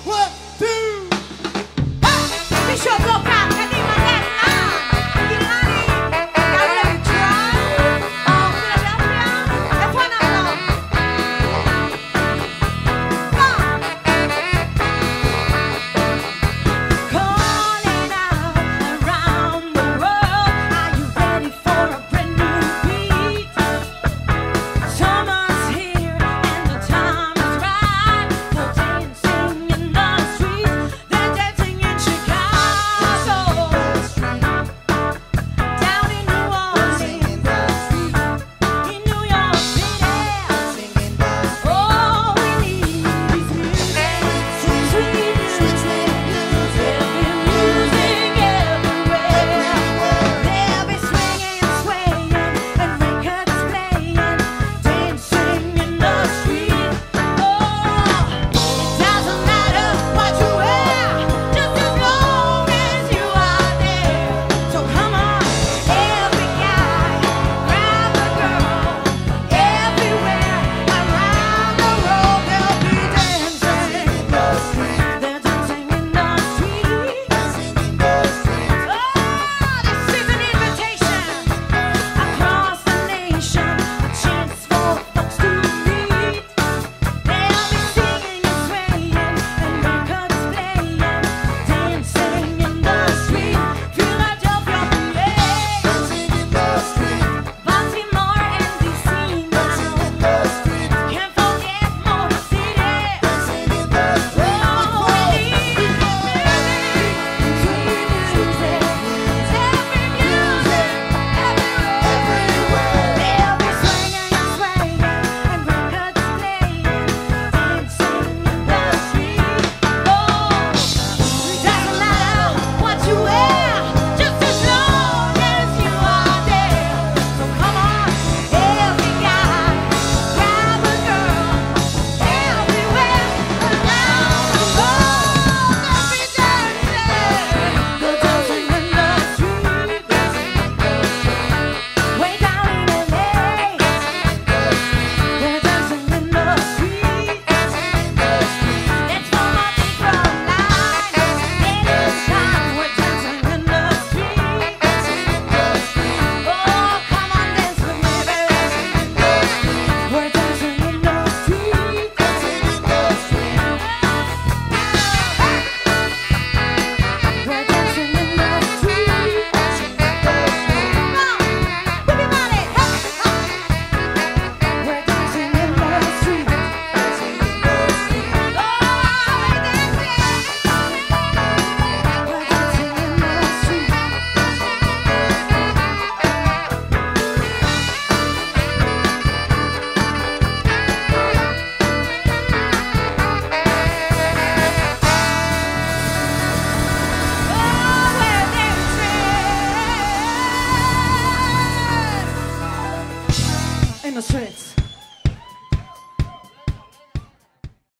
One, two. Bishop Boca, Kadima Desna, Gilani, Gabriel Trump, Philadelphia, e poi calling out around the world, are you ready for a brand new beat? Summer's here and the time is right for dancing in the streets. They're dancing in Chicago, down in New Orleans, in New York City. All we need is music, sweet music, heavy music everywhere. They'll be swinging, swaying, and records playing, dancing in the street. Oh, it doesn't matter what you wear, just as long as you are there. So come on, every guy, grab a girl, everywhere around the world they'll be dancing. They're dancing in the street. Oh, this is an invitation across the nation, a chance for folks to meet. They'll be singing and swaying and records playing, dancing in the street. Philadelphia, PA, Baltimore, and DC now. Can't forget Motor City. Oh, we need music, sweet music, heavy music everywhere. They'll be swinging and swaying and records playing, dancing in the street. Oh, doesn't matter what you wear, just as long as you are there. So come on, every guy, grab a girl, everywhere around the world they'll be dancing. They're dancing in the street, way down in LA. They're dancing in the street. It's for Mardi Gras night. Anytime we're dancing in the street. Oh, come on, dance with me, baby. We're dancing in the street. We're dancing in the street. Come on, everybody, hey, we're dancing in the street. Oh, we're dancing in the street. Oh, we're dancing in the streets.